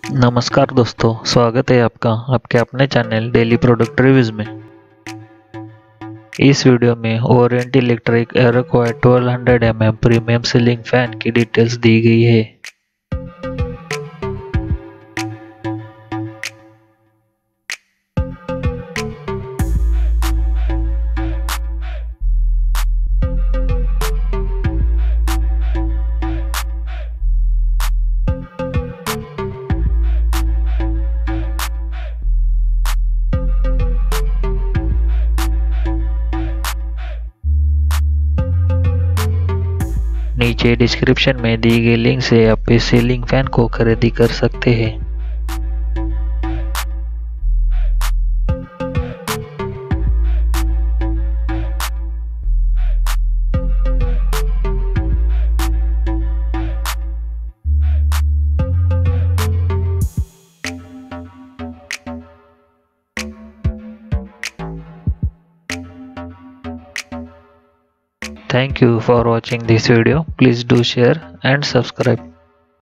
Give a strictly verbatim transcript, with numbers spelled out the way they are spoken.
नमस्कार दोस्तों, स्वागत है आपका आपके अपने चैनल डेली प्रोडक्ट रिव्यूज में। इस वीडियो में Orient Electric Aeroquiet twelve hundred M M premium ceiling fan की डिटेल्स दी गई है। नीचे डिस्क्रिप्शन में दी गई लिंक से आप इस सीलिंग फैन को खरीदी कर सकते हैं। Thank you for watching this video. Please do share and subscribe.